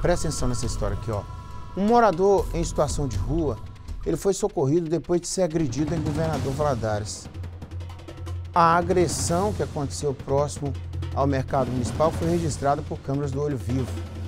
presta atenção nessa história aqui, ó. Um morador em situação de rua, ele foi socorrido depois de ser agredido em Governador Valadares. A agressão que aconteceu próximo ao mercado municipal foi registrada por câmeras do Olho Vivo.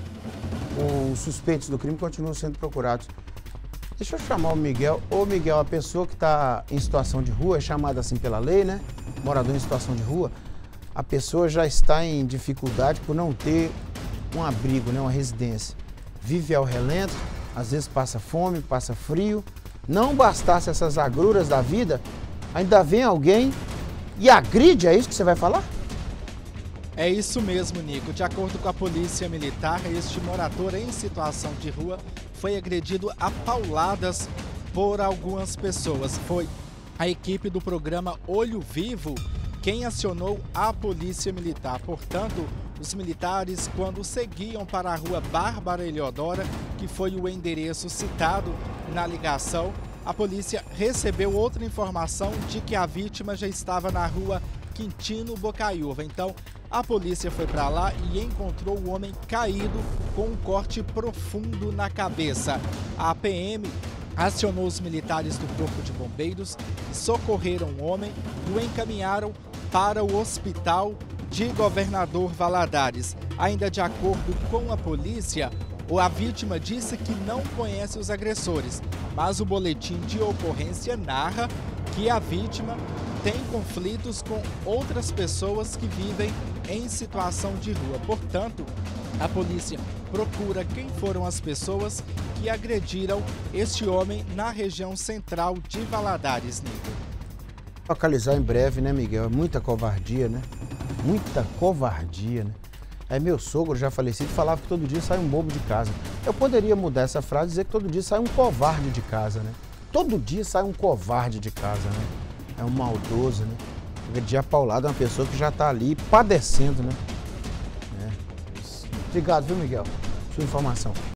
Os suspeitos do crime continuam sendo procurados. Deixa eu chamar o Miguel. Ô Miguel, a pessoa que está em situação de rua, é chamada assim pela lei, né? Morador em situação de rua, a pessoa já está em dificuldade por não ter um abrigo, né? Uma residência. Vive ao relento, às vezes passa fome, passa frio. Não bastasse essas agruras da vida, ainda vem alguém e agride, é isso que você vai falar? É isso mesmo, Nico. De acordo com a polícia militar, este morador em situação de rua foi agredido a pauladas por algumas pessoas. Foi a equipe do programa Olho Vivo quem acionou a polícia militar. Portanto, os militares, quando seguiam para a rua Bárbara Eliodora, que foi o endereço citado na ligação, a polícia recebeu outra informação de que a vítima já estava na rua Quintino Bocaiúva. Então, a polícia foi para lá e encontrou o homem caído com um corte profundo na cabeça. A PM acionou os militares do Corpo de Bombeiros, que socorreram o homem e o encaminharam para o hospital de Governador Valadares. Ainda de acordo com a polícia, a vítima disse que não conhece os agressores, mas o boletim de ocorrência narra que a vítima tem conflitos com outras pessoas que vivem em situação de rua. Portanto, a polícia procura quem foram as pessoas que agrediram este homem na região central de Valadares, Nico. Localizar em breve, né, Miguel? É muita covardia, né? Muita covardia, né? É, meu sogro já falecido falava que todo dia sai um bobo de casa. Eu poderia mudar essa frase e dizer que todo dia sai um covarde de casa, né? Todo dia sai um covarde de casa, né? É um maldoso, né? Agredir a paulada é uma pessoa que já está ali padecendo, né? Obrigado, viu, Miguel? Sua informação.